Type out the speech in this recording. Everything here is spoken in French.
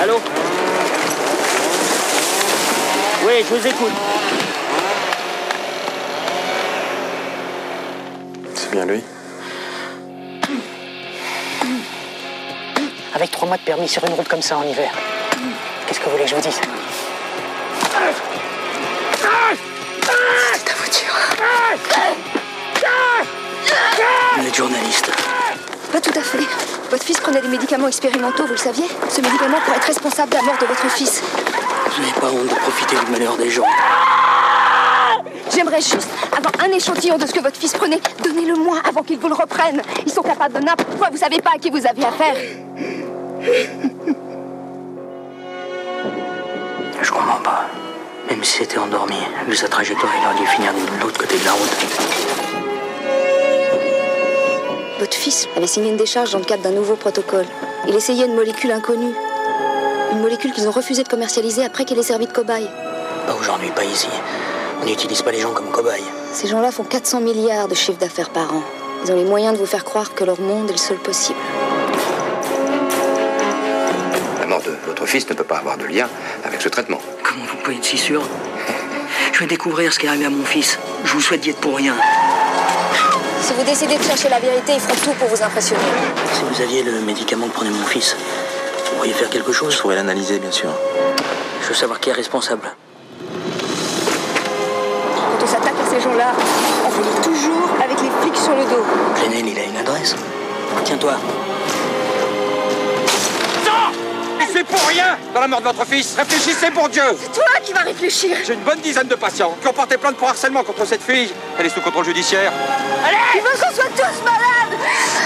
Allô? Oui, je vous écoute. C'est bien lui. Avec 3 mois de permis sur une route comme ça en hiver, qu'est-ce que vous voulez que je vous dise? C'est ta voiture. Vous êtes journaliste. Pas tout à fait. Votre fils prenait des médicaments expérimentaux, vous le saviez? Ce médicament pourrait être responsable de la mort de votre fils. Vous n'avez pas honte de profiter du malheur des gens? J'aimerais juste avoir un échantillon de ce que votre fils prenait. Donnez-le-moi avant qu'il vous le reprenne. Ils sont capables de n'importe quoi, vous savez pas à qui vous avez affaire. Je comprends pas. Même si c'était endormi, vu sa trajectoire, il aurait dû finir de l'autre côté de la route. Votre fils avait signé une décharge dans le cadre d'un nouveau protocole. Il essayait une molécule inconnue. Une molécule qu'ils ont refusé de commercialiser après qu'elle ait servi de cobaye. Pas aujourd'hui, pas ici. On n'utilise pas les gens comme cobayes. Ces gens-là font 400 milliards de chiffre d'affaires par an. Ils ont les moyens de vous faire croire que leur monde est le seul possible. La mort de votre fils ne peut pas avoir de lien avec ce traitement. Comment vous pouvez être si sûr? Je vais découvrir ce qui est arrivé à mon fils. Je vous souhaite d'y être pour rien. Si vous décidez de chercher la vérité, ils feront tout pour vous impressionner. Si vous aviez le médicament que prenait mon fils, vous pourriez faire quelque chose? Je pourrais l'analyser, bien sûr. Je veux savoir qui est responsable. Quand on s'attaque à ces gens-là, on finit toujours avec les flics sur le dos. Glenel, il a une adresse. Tiens-toi. C'est pour rien dans la mort de votre fils. Réfléchissez pour Dieu. C'est toi qui vas réfléchir. J'ai une bonne dizaine de patients qui ont porté plainte pour harcèlement contre cette fille. Elle est sous contrôle judiciaire. Allez! Il veut qu'on soit tous malades.